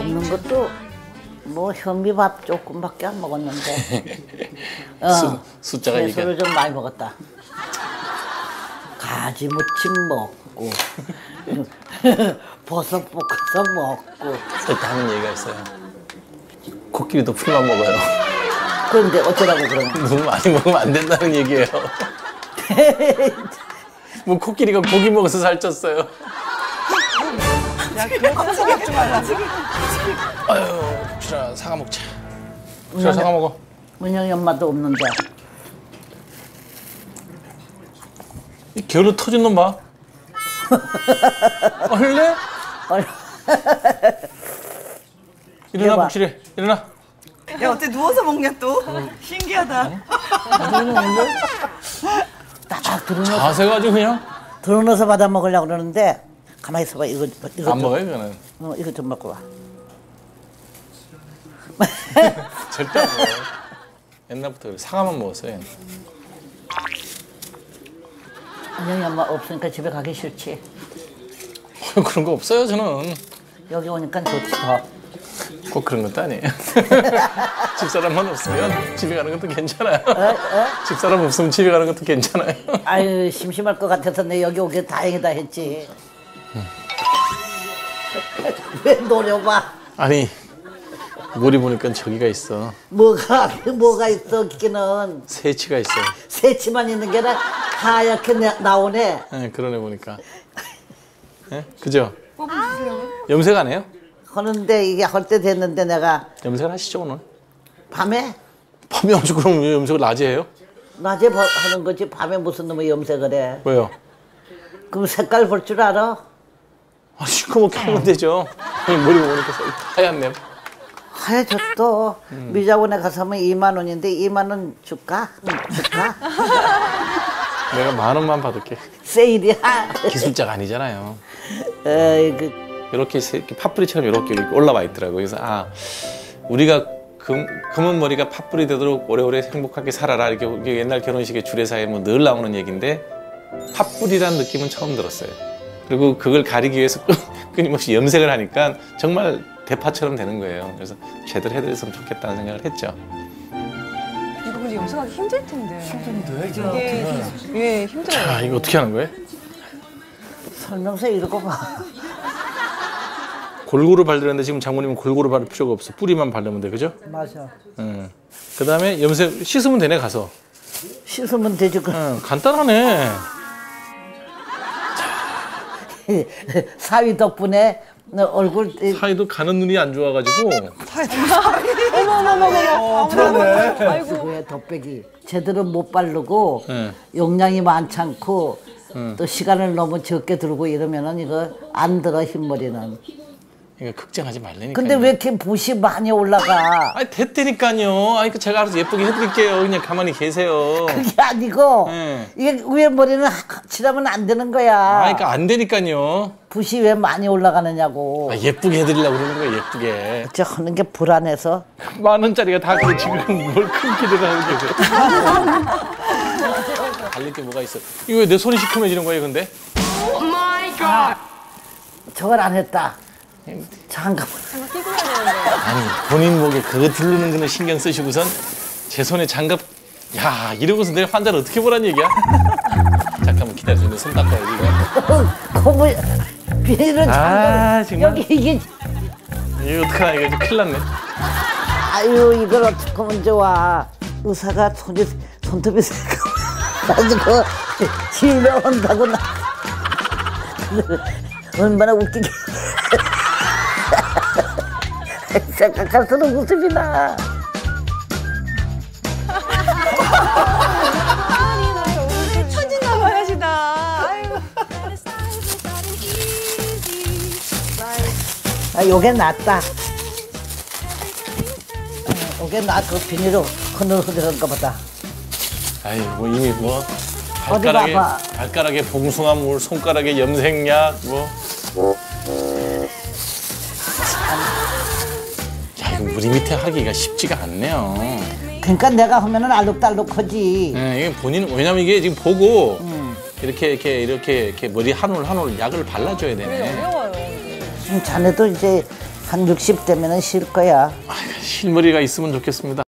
먹는 것도 뭐 현미밥 조금밖에 안 먹었는데 숫자가 이게 채소를 좀 많이 먹었다. 가지 무침 먹고 버섯 볶아서 먹고. 일단 하는 얘기가 있어요. 코끼리도 풀만 먹어요. 그런데 어쩌라고 그러는 거야? 너무 많이 먹으면 안 된다는 얘기예요. 뭐 코끼리가 고기 먹어서 살쪘어요. 야, 그런 생각 좀 말라. 아유, 주라 사과 먹자. 주라 사과 먹어. 은영이 엄마도 없는데. 이 게으르 터진 놈 봐. 할래? 일어나 해봐. 복실해. 일어나. 야, 어떻게 누워서 먹냐 또? 신기하다. 딱 들어넣어서, 자세가 아주 그냥 들어넣어서 받아 먹으려고 그러는데 가만히 있어봐. 이거 안 먹어요, 그거는. 이거 좀 먹고 와. 절대 안 먹어요. 옛날부터 그래. 사과만 먹었어요. 은영이 엄마 없으니까 집에 가기 싫지. 그런 거 없어요, 저는. 여기 오니까 좋지 더. 꼭 그런 것도 아니에요. 집사람만 없으면 집에 가는 것도 괜찮아요. 집사람 없으면 집에 가는 것도 괜찮아요. 아유 심심할 것 같아서 내 여기 오길 다행이다 했지. 왜 노려봐? 아니, 머리 보니까 저기가 있어. 뭐가 있어 기는. 새치가 있어요. 새치만 있는 게 아니라 하얗게 나오네. 네, 그러네 보니까. 네? 그죠? 염색 안 해요? 하는데 이게 할 때 됐는데 내가 염색을 하시죠, 오늘? 밤에 밤에 하죠. 그럼 왜 염색을 낮에 해요? 낮에 하는 거지 밤에 무슨 놈의 염색을 해. 왜요? 그럼 색깔 볼 줄 알아? 아, 시커멓게 하면 되죠. 머리 보니까 하얗네. 하얘졌어. 미자원에 가서 하면 2만 원인데 2만 원 줄까? 줄까? 내가 10,000원만 받을게. 세일이야. 기술자가 아니잖아요. 에이그. 이렇게 팥뿌리처럼 이렇게 올라와 있더라고요. 그래서 우리가 금은 머리가 팥뿌리 되도록 오래오래 행복하게 살아라. 이렇게 옛날 결혼식에 주례사에 뭐 늘 나오는 얘기인데 팥뿌리라는 느낌은 처음 들었어요. 그리고 그걸 가리기 위해서 끊임없이 염색을 하니까 정말 대파처럼 되는 거예요. 그래서 제대로 해드렸으면 좋겠다는 생각을 했죠. 이거 근데 염색하기 힘들 텐데. 힘든데? 이게 예, 힘들어요. 자, 이거 어떻게 하는 거예요? 설명서 읽어봐. 골고루 바르는데 지금 장모님은 골고루 바를 필요가 없어. 뿌리만 바르면 돼, 그죠? 맞아. 그 다음에 염색 씻으면 되네, 가서. 씻으면 되지. 간단하네. 사위 덕분에 얼굴 사이도 가는 눈이 안 좋아가지고. 어머머머머머. 그러네. 아이고. 그거에 덧배기 제대로 못 바르고 네. 용량이 많지 않고 또 시간을 너무 적게 들고 이러면은 이거 안 들어 흰머리는. 그러니까 걱정하지 말라니까요. 근데 왜 이렇게 붓이 많이 올라가? 아니 됐다니까요. 아니 제가 알아서 예쁘게 해드릴게요. 그냥 가만히 계세요. 그게 아니고 네. 이게 위에 머리는 칠하면 안 되는 거야. 아, 그러니까 안 되니까요. 붓이 왜 많이 올라가느냐고. 아, 예쁘게 해드리려고 그러는 거예요. 예쁘게. 저 하는 게 불안해서. 10,000원짜리가 다 그래. 지금 뭘 큰 기대를 하는 게. 달릴 게 뭐가 있어. 이거 왜 내 손이 시커매지는 거예요, 근데? 저걸 안 했다. 잠깐만. 끼고 해야 되는데. 아니 본인 목에 그거 두르는 거는 신경 쓰시고선 제 손에 장갑. 야 이러고서 내 환자를 어떻게 보란 얘기야? 잠깐만 기다려서 내 손 닦아야지 이거. 고무 비닐은 아, 정말. 여기 이게 이거 어떡하나 이거 좀 큰일 났네. 아유 이걸 어떻게 하면 좋아. 의사가 손톱이 가지고 집에 온다고 나 얼마나 웃기게. 생각할수록 웃음이 나. 천진난만 하시다. 아이고. 아, 요게 낫다. 요게 나 그 비닐로 흐느흐느한 거보다. 아이 뭐 이미 뭐 어디 봐봐. 발가락에 봉숭아물, 손가락에 염색약 뭐. 야 이거 우리 밑에 하기가 쉽지가 않네요. 그러니까 내가 하면은 알록달록하지. 네, 이게 본인 왜냐면 이게 지금 보고 이렇게 머리 한 올 한 올 약을 발라줘야 되네. 어려워요. 자네도 이제 한 60대면은 쉴 거야. 실머리가 있으면 좋겠습니다.